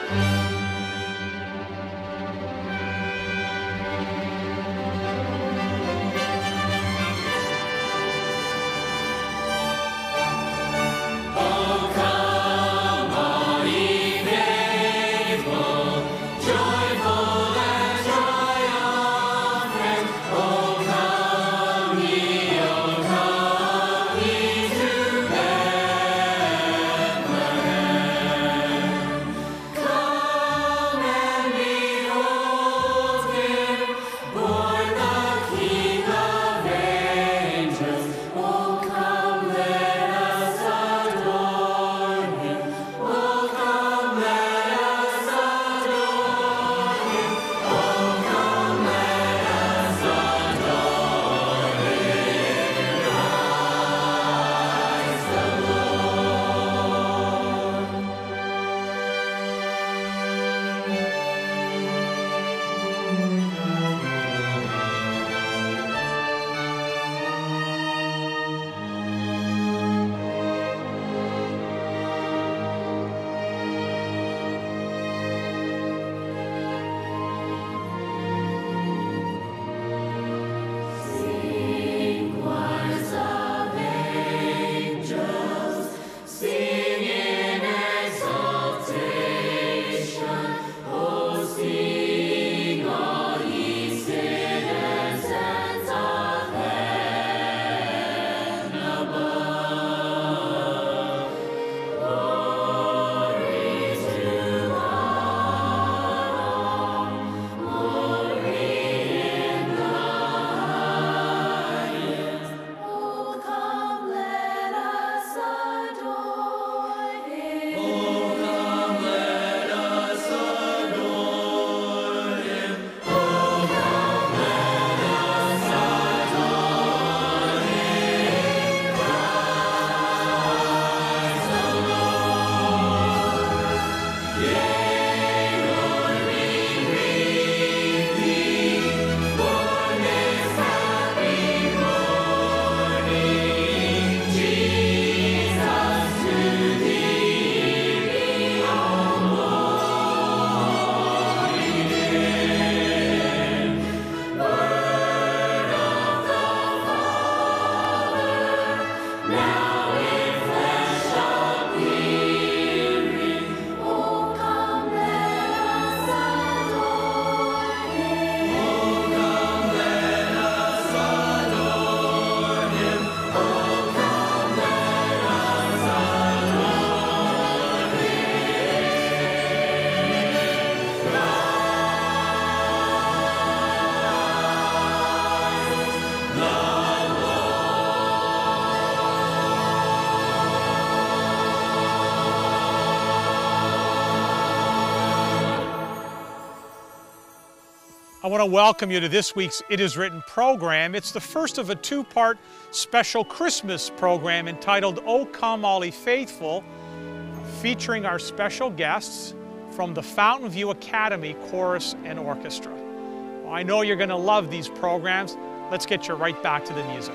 I want to welcome you to this week's It Is Written program. It's the first of a two-part special Christmas program entitled O Come All Ye Faithful, featuring our special guests from the Fountainview Academy Chorus and Orchestra. Well, I know you're going to love these programs. Let's get you right back to the music.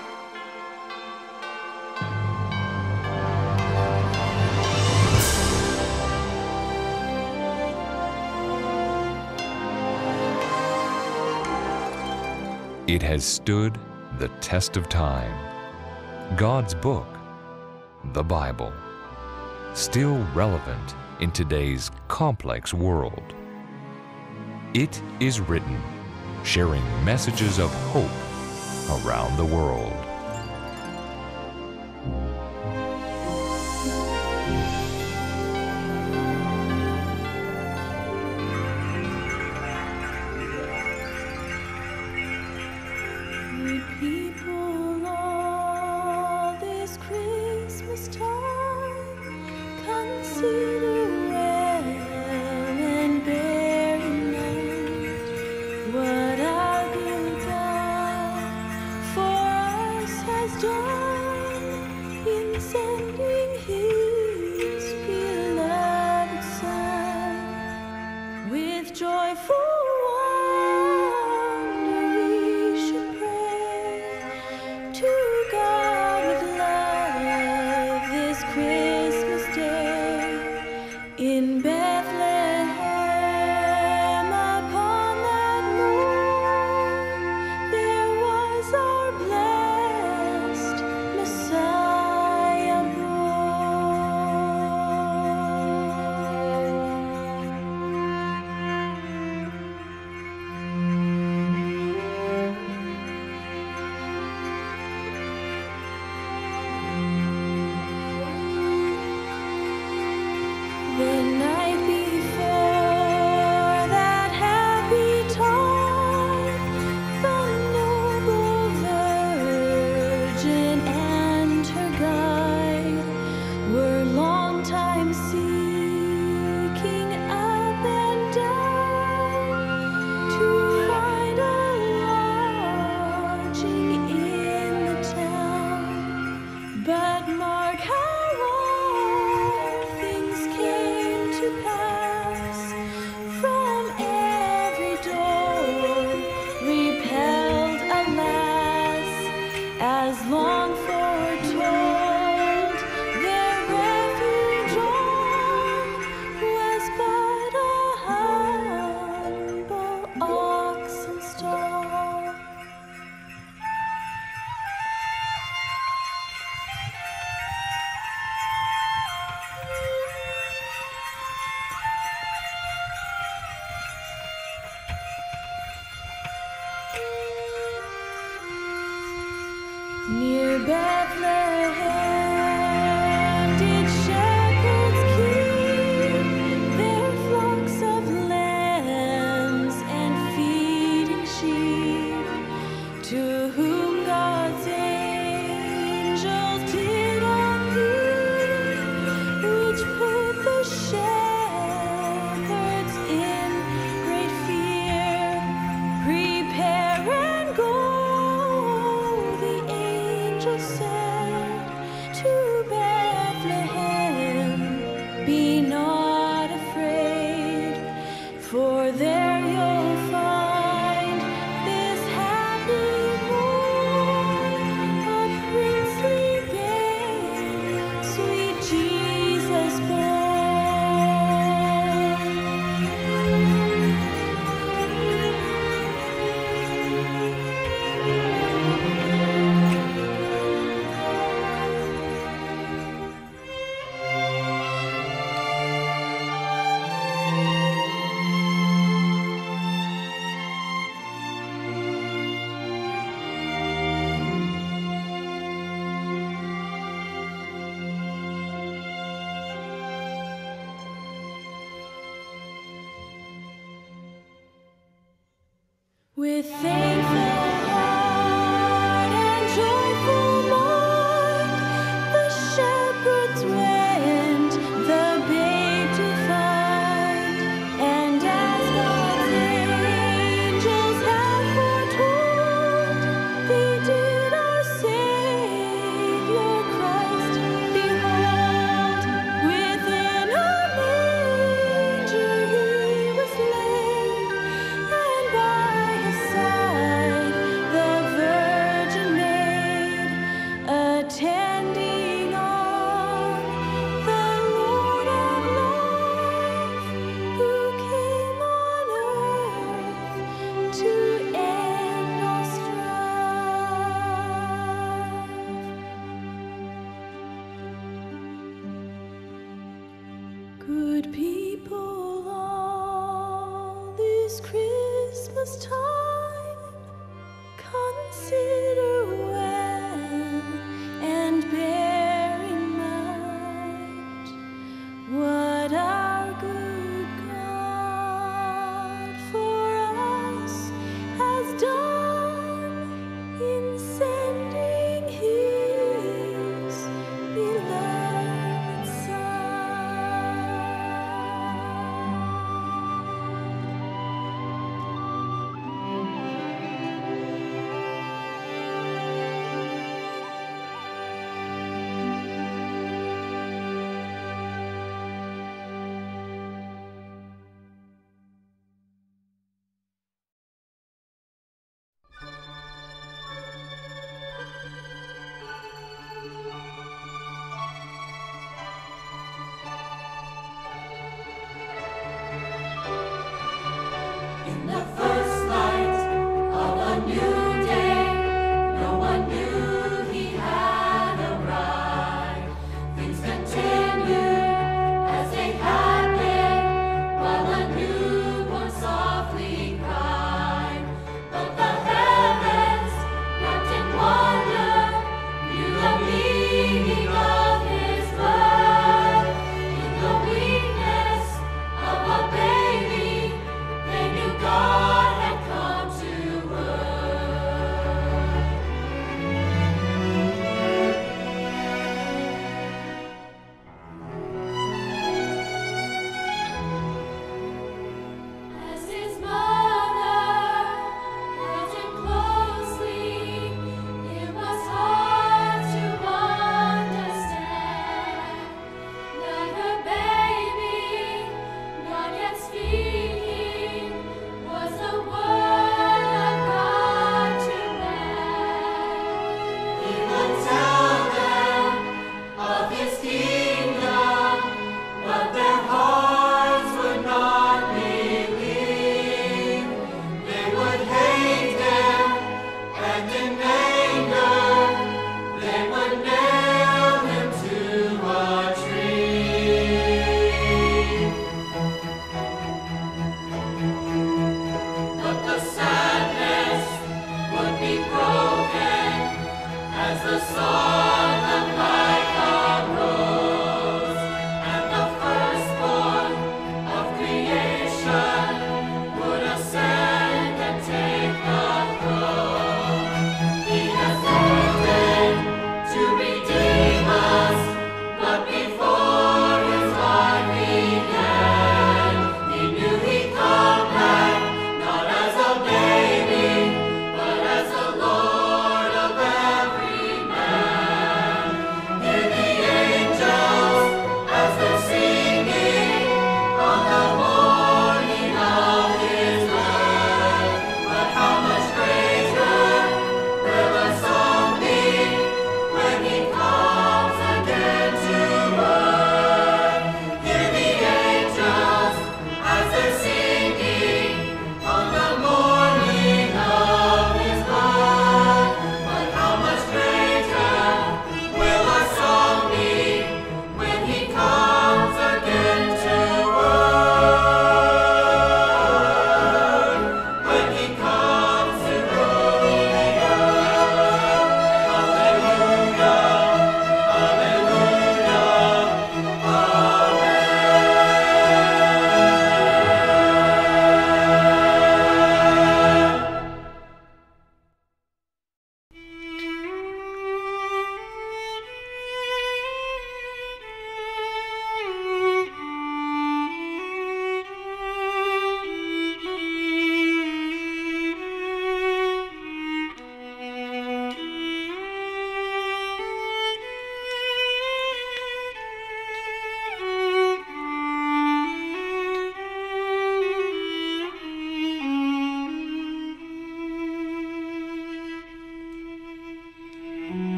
It has stood the test of time. God's book, the Bible, still relevant in today's complex world. It is written, sharing messages of hope around the world. What a good God, for Near Bethlehem did shepherds keep their flocks of lambs and feeding sheep, to whom God's angels did appear, which put the shepherds in great fear. Prepare and go, said to Bethlehem, be not afraid, for there you'll find this happy morn, a princely babe, sweet Jesus with thankful heart and joyful mind, the shepherds went the babe to find. And as God's angels had foretold, they did our Savior Christ behold. Within a manger he was laid, and by his side the Virgin Maid, attending on the Lord of life, who came on earth to end all strife. Good people, all this Christmas time, consider well and bear in mind what our good God for us has done in sending his beloved Son.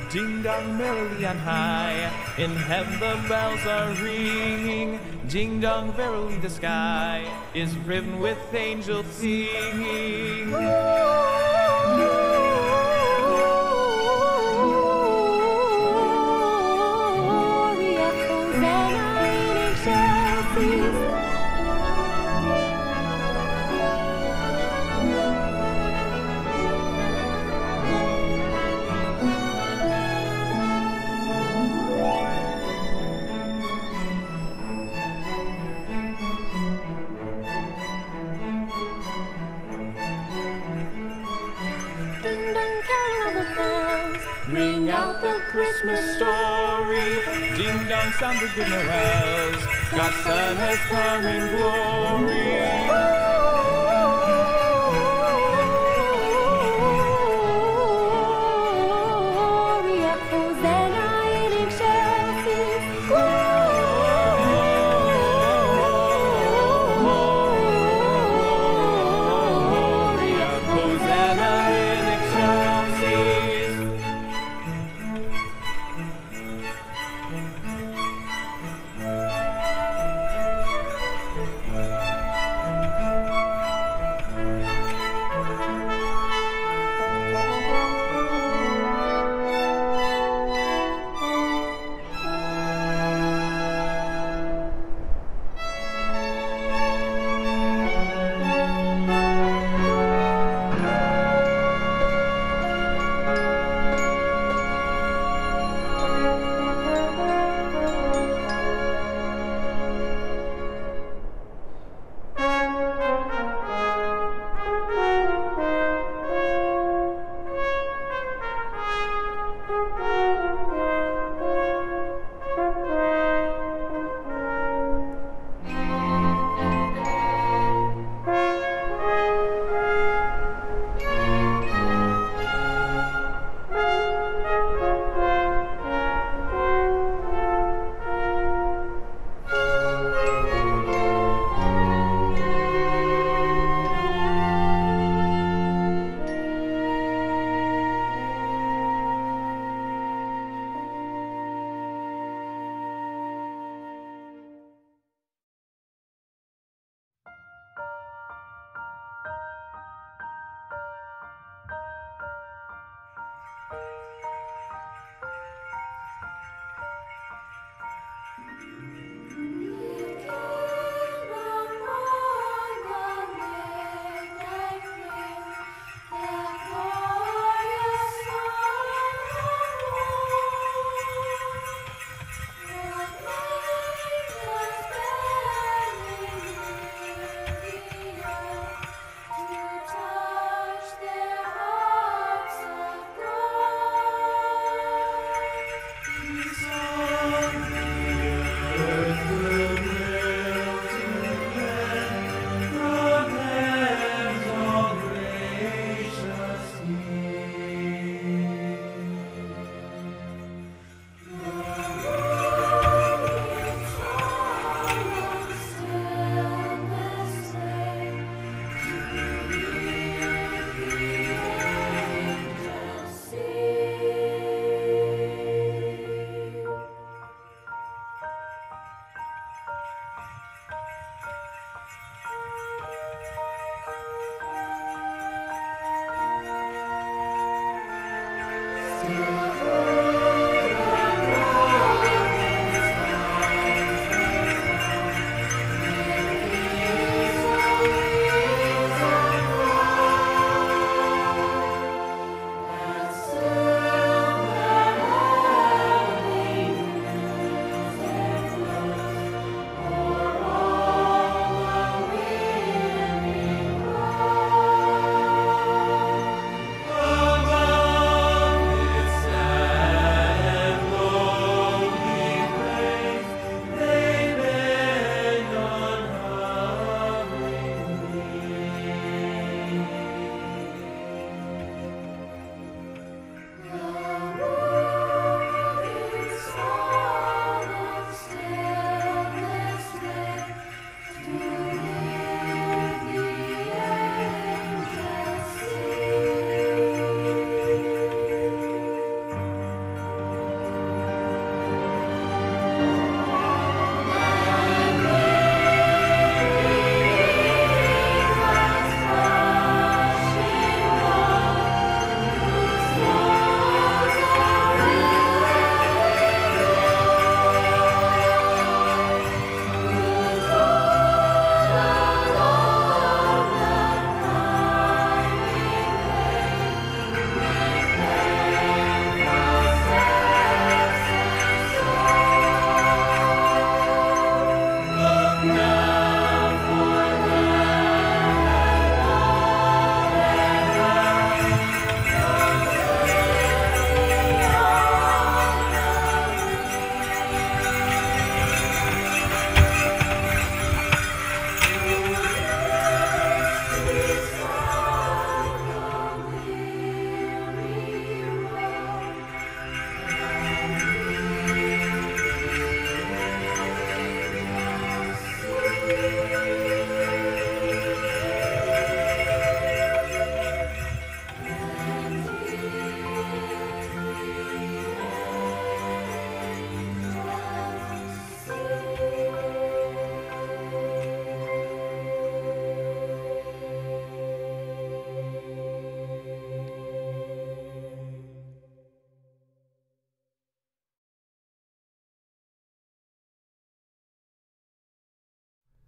Ding dong merrily on high, in heaven the bells are ringing. Ding dong verily the sky is riven with angels singing. Gloria, Hosanna in excelsis. Ding dong, carol of the bells, Ring out the Christmas story. Ding dong sound the good noels. God's Son has come in glory. Gloria, Hosanna in excelsis. Gloria, Hosanna in excelsis.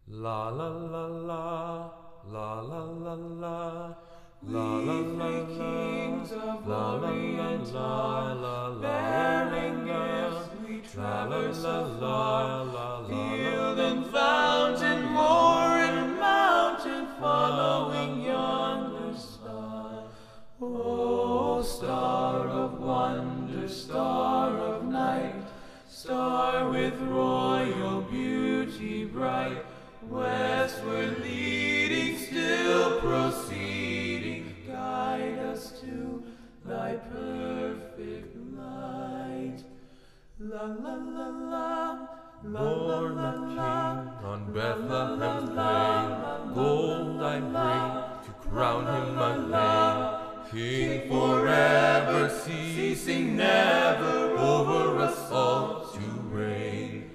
La la la la, la la la la, la la la Kings of la la Orient la are, la bearing gifts, we traverse afar, field and fountain, moor and mountain, following yonder star. O star of wonder, star of night, star with royal beauty bright, westward leading, still proceeding, guide us to thy perfect light. La la la la, Born a king on Bethlehem's plain, gold I bring to crown him again. King forever, ceasing never, over us all to reign.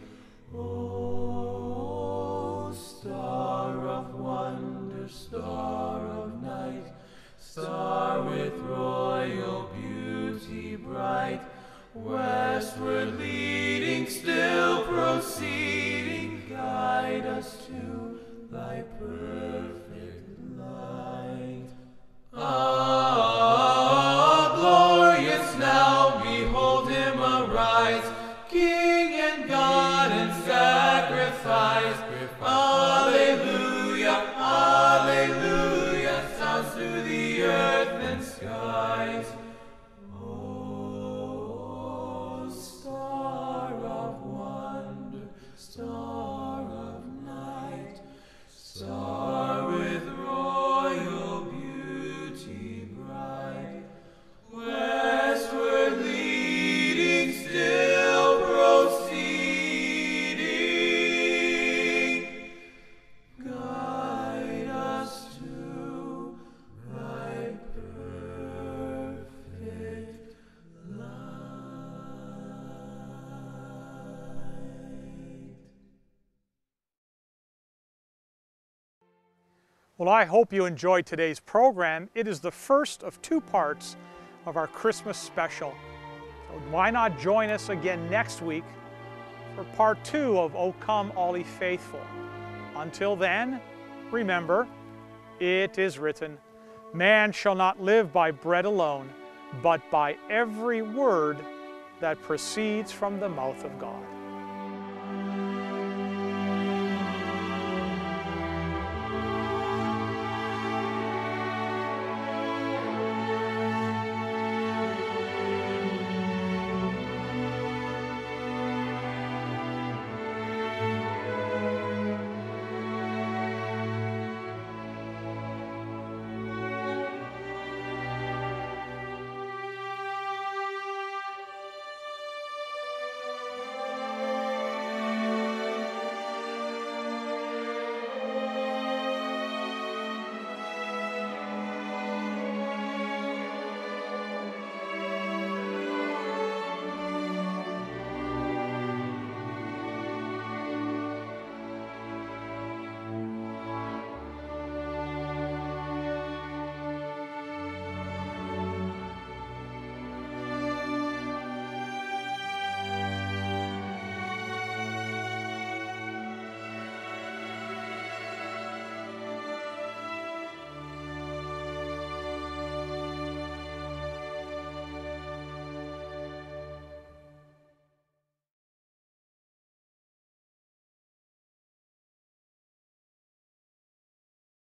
O star of wonder, star of night, star with royal beauty bright, westward leading, still proceeding, guide us to thy perfect light. Ah, glorious now, behold him arise, King and God and sacrifice. Alleluia, alleluia, sounds through the earth and skies. O star of wonder, star of night, star with royal beauty bright, westward leading, still proceeding, guide us to thy perfect light. Well, I hope you enjoyed today's program. It is the first of two parts of our Christmas special. So why not join us again next week for part 2 of O Come All Ye Faithful. Until then, remember, it is written, man shall not live by bread alone, but by every word that proceeds from the mouth of God.